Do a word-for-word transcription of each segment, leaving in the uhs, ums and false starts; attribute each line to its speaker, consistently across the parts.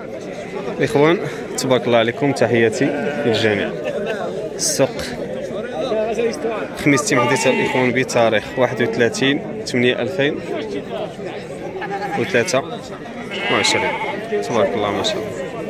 Speaker 1: الاخوان تبارك الله عليكم، تحياتي للجميع. السوق خميس تيمحدث الاخوان بتاريخ واحد وثلاثين ثمانية ألفين وثلاثة وعشرين. تبارك الله ما شاء الله،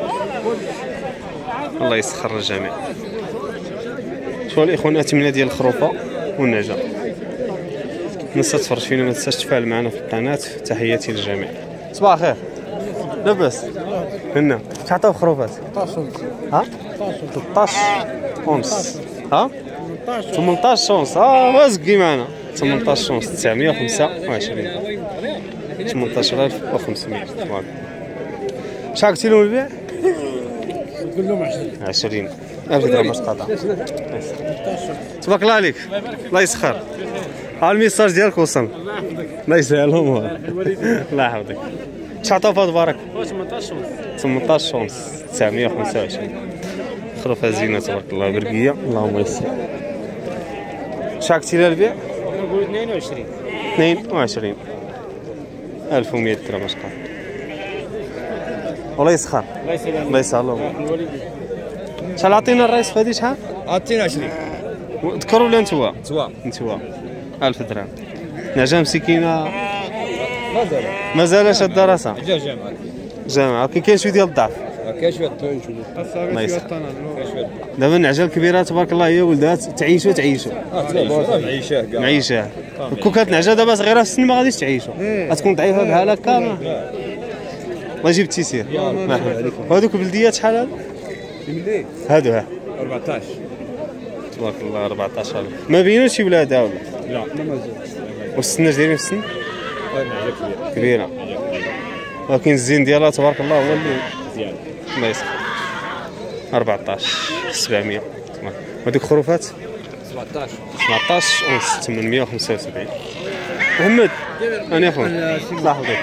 Speaker 1: الله يسخر الجميع. شوفوا الاخوان اثمنه ديال الخروفه والنجا. الناس تتفرج فينا ما تنساش تفاعل معنا في القناه. تحياتي للجميع. صباح الخير. لاباس هنا تعطيو خروفات ها ثلاثطاش ونص ها ثمنطاش ونص ها وازقي معنا ثمنطاش ونص تسعمية وخمسة وعشرين ثمنطاش ألف وخمسمية. شحال قلتي لهم البيع؟
Speaker 2: نقول لهم عشرين
Speaker 1: عشرين ألف درهم باش تقاطع. تبارك الله عليك، الله يسخر. ها الميساج ديالك وصل، الله يسهلهم. الله يحفظك. شحال عطاو فهاد البارك؟ ثمنطاش ونص تسعمية وخمسة وعشرين. خروفه زينه تبارك الله، برقيه اللهم يسر. شحال قلتي لها البيع؟
Speaker 2: نقول اثنين وعشرين
Speaker 1: اثنين وعشرين ألف ومية درهم باش تقاطع. والله يسخر،
Speaker 2: الله يسلمك،
Speaker 1: الله يسهلهم. شحال عطينا الرئيس في هذه؟ شحال
Speaker 2: عطينا عشرين.
Speaker 1: ذكروا ولا نتوما؟
Speaker 2: نتوما
Speaker 1: نتوما ألف درهم. نعجه مسكينه
Speaker 2: مازال
Speaker 1: مازالش الدراسه
Speaker 2: جا جامعة
Speaker 1: جامعه، ولكن كاين شويه ديال الضعف.
Speaker 2: كاين شويه الطون
Speaker 1: الله يسر.
Speaker 2: شويه
Speaker 1: دابا النعجه الكبيره تبارك الله هي ولدات تعيشوا تعيشوا
Speaker 2: معيشاه كاع
Speaker 1: معيشه. كون كانت نعجه دابا صغيره في السن ما غاديش تعيشوا، غتكون ضعيفه بحال هكا. الله يجيب التيسير. وهذوك بلديات شحال هادو؟ هادو ها
Speaker 2: أربعطاش
Speaker 1: تبارك الله أربعطاش ألف. ما بينوش شي ولادها ولا؟
Speaker 2: لا ما مازال.
Speaker 1: والسن اش دايرين في السن؟
Speaker 2: نعجه
Speaker 1: كبيره، ولكن الزين ديالها تبارك الله هو اللي
Speaker 2: مزيان.
Speaker 1: الله يسخر. أربعطاش سبعمية. وهذوك خروفات
Speaker 2: سبعطاش
Speaker 1: سبعطاش ونص ثمنمية وخمسة وسبعين. محمد انا اخويا الله يحفظك.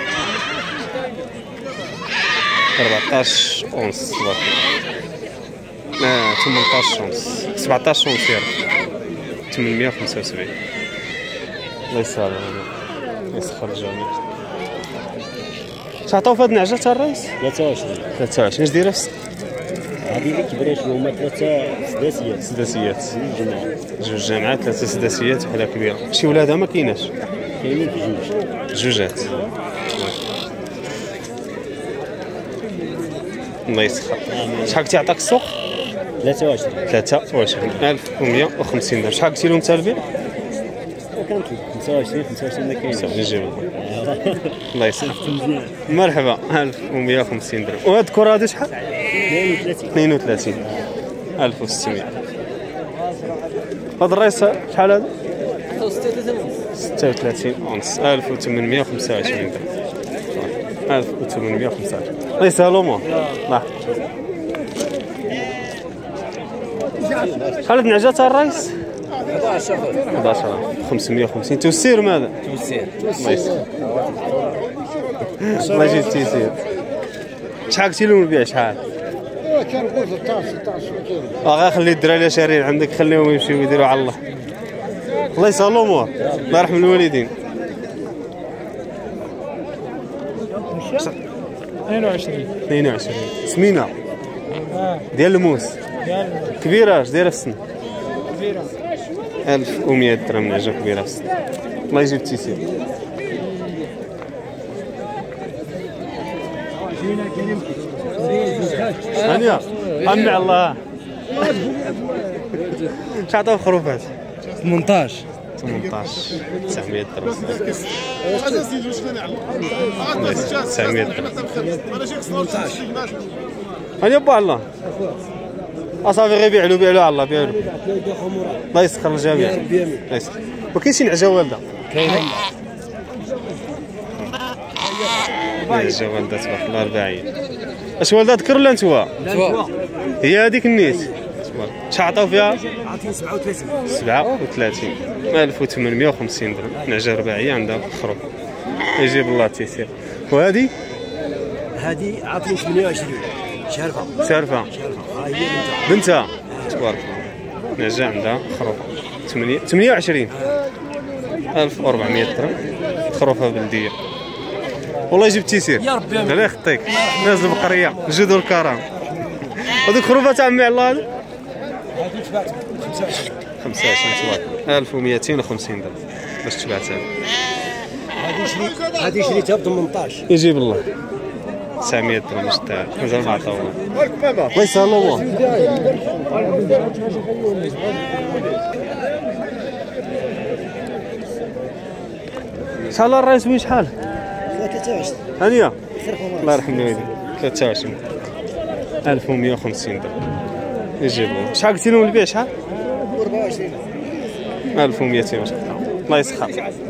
Speaker 1: أربعطاش ونص تبارك الله. آه ثمنطاش ونص سبعطاش ونص يا رب ثمنمية وخمسة وسبعين. الله يسهل الله يسخر الجميع. تعطاو في هاد النعجه تاع الرئيس؟
Speaker 2: ثلاثة وعشرين
Speaker 1: ثلاثة وعشرين. اش دايره في السن؟
Speaker 2: هذه اللي كبرات هما ثلاثة سداسيات.
Speaker 1: سداسيات
Speaker 2: جماعة
Speaker 1: جوج جامعات ثلاثة سداسيات وحده كبيره. شي ولادها ما كايناش؟
Speaker 2: كاينين في جوج
Speaker 1: جوجات. الله يسخر. شحال كنتي عطاك السوق؟
Speaker 2: ثلاثة وعشرين
Speaker 1: ثلاثة وعشرين ألف ومية وخمسين درهم. شحال قلتي لهم انت البيع؟
Speaker 2: كانت خمسة وعشرين خمسة وعشرين ما كاينش.
Speaker 1: نجيب الله يسلمك. مرحبا. ألف ومية وخمسين درهم. وهاد الكره هادي شحال؟
Speaker 2: اثنين وثلاثين
Speaker 1: اثنين وثلاثين ألف وستمية. هاد الرئيس شحال هذا؟ ستة وثلاثين ونص ألف وثمنمية وخمسة وعشرين درهم. ألف وثمنمية وخمسة وعشرين. الله يسهل امور. الله شحال هاد النعجه تاع الرئيس؟
Speaker 2: أحد
Speaker 1: أحد عشر خمسمية وخمسين. توسير ماذا؟
Speaker 2: توسير
Speaker 1: الله يسلمك. الله يجيب التيسير. شحال قلتي لهم البيع؟ شحال؟
Speaker 3: كان نقول ستطاش ستطاش
Speaker 1: اه خلي الدراري شارين عندك، خليهم يمشيو يديروا على الله. الله يسهل الامور، الله يرحم الوالدين.
Speaker 3: اثنين وعشرين
Speaker 1: اثنين وعشرين سمينه ديال الموس كبيره. اش دايره في السن؟
Speaker 3: كبيرة
Speaker 1: ألف ومية درهم نعجه كبيره في السن. الله يجيب التيسير. هانيه عمي على الله. شحال عطاو خروفات؟
Speaker 2: ثمنطاش
Speaker 1: ثمنطاش تسعمية درهم. تسعمية درهم. هانيه با الله. اصافي غير بيعلو بيعلو على الله بيعلو. الله يسخر الجميع. الله يسخر. وكاين شي نعجه والده؟
Speaker 2: كاينه
Speaker 1: نعجه والده تبارك الله أربعين. اش والده ذكر ولا نتوما؟ هي هذيك النيت. شحال عطاو فيها؟
Speaker 2: عاطين سبعة وثلاثين
Speaker 1: سبعة وثلاثين ألف وثمنمية وخمسين درهم. نعجه رباعيه عندها خروف. يجيب الله التيسير. وهذه؟
Speaker 2: هذه عاطين ثمانية وعشرين شارفه
Speaker 1: شارفه
Speaker 2: شارفه. ها هي
Speaker 1: بنتها تبارك الله. نعجه عندها خروف ثمانية وعشرين ألف وأربعمية درهم. خروفه بلديه. والله يجيب التيسير
Speaker 4: يا ربي
Speaker 1: الله يخطيك. ناس البقريه الجود والكرم. هذوك خروفه تاع عمي على هذا
Speaker 4: هذه تباعت خمسة وعشرين
Speaker 1: خمسة وعشرين تبارك ألف ومئتين وخمسين درهم باش تبعتها.
Speaker 2: هذه شريت هذه شريتها ب ثمنطاش.
Speaker 1: يجيب الله تسعمية درهم باش تاع مازال ما عطاو الله يسهل الله. شحال الرئيس وين شحال؟
Speaker 2: ثلاثة وعشرين.
Speaker 1: هانيه الله يرحم الوالدين ثلاثة وعشرين ألف ومئة وخمسين درهم يجيب الله. شحال قلتي لهم البيع شحال؟
Speaker 2: أربعة وعشرين.
Speaker 1: ألف ومئتين الله يسخر.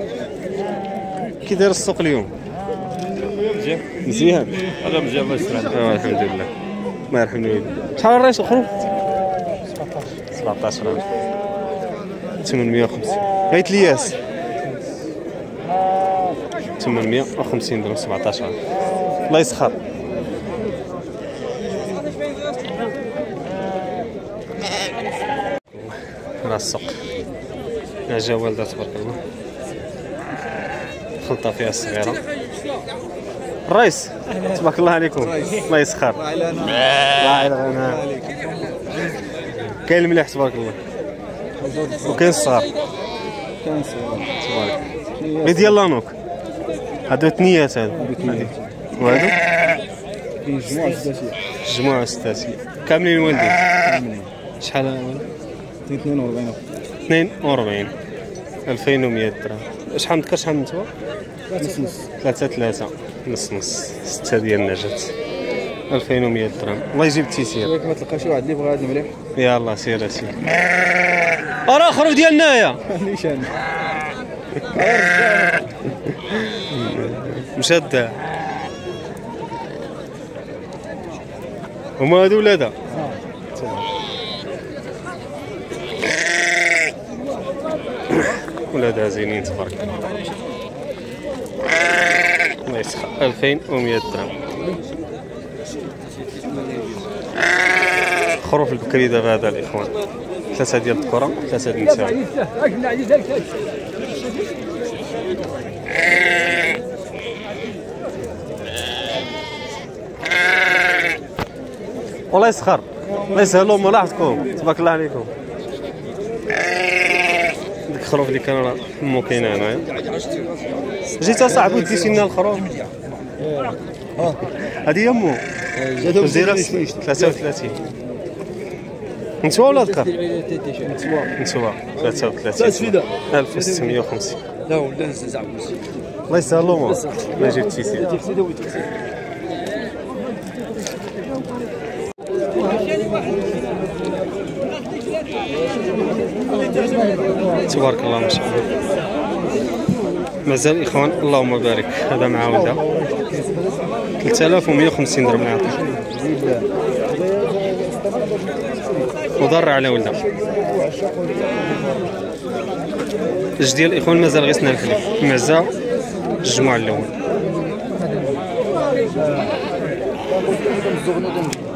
Speaker 1: كي داير السوق اليوم؟ مزيان مزيان
Speaker 4: هذا مزيان الله يستر عليك.
Speaker 1: اه الحمد لله الله يرحم الوالدين. شحال الرئيس الخروف؟ سبعطاش راه ثمنمية وخمسين. عيط لياس ثمنمية وخمسين درهم سبعطاش راه الله يسخر. راه السوق جا والده تبارك الله خلطه فيها الصغيره. الرئيس تبارك الله عليكم الله يسخر. الله يعلمنا كاين المليح تبارك الله وكاين الصغار.
Speaker 3: كان الصغار
Speaker 1: تبارك غير ديال لانوك هادو ثنيات هادو وهادو
Speaker 3: مجموعة ثلاثية
Speaker 1: جماعة ستاتية كاملين والدين. شحال
Speaker 3: اثنين وأربعين
Speaker 1: اثنين وأربعين ألفين ومئة درهم. شحال مذكر شحال من توا؟
Speaker 3: نص نص
Speaker 1: ثلاثة ثلاثة نص نص ستة ديال النجاة ألفين ومئة درهم الله يجيب التيسير.
Speaker 3: ياك ما تلقاش واحد اللي بغا هذا المليح
Speaker 1: يلاه سير اسير. راه خروف ديال نايا
Speaker 3: نيشان
Speaker 1: مشدة. هما هادو ولادها ولادها زينين تبارك الله يسخر. ألفين ومئة درهم خروف البكري دابا هذا الاخوان. ثلاثة ديال الذكورة ثلاثة ديال النساء. والله يسخر الله يسهلهم ملاحظتكم تبارك الله عليكم. ديك الخروف اللي كان راه مو كاين هنايا. جيت اصاحبي ديتي لنا الخروف هذه هي مو زيرو ثلاثة وثلاثين. نتوى ولا ذكر؟ نتوى ثلاثة وثلاثين ألف وستمية وخمسين.
Speaker 4: لا ولا نزعم
Speaker 1: الله يسهلهم الله يجيب التيسير. تبارك الله ما شاء الله. مازال اخوان اللهم بارك. هذا مع ولده ثلاثة آلاف ومئة وخمسين درهم نعطي وضر على ولده. جوج ديال الاخوان مازال غير سنان الحليب مازال الجمع الاول.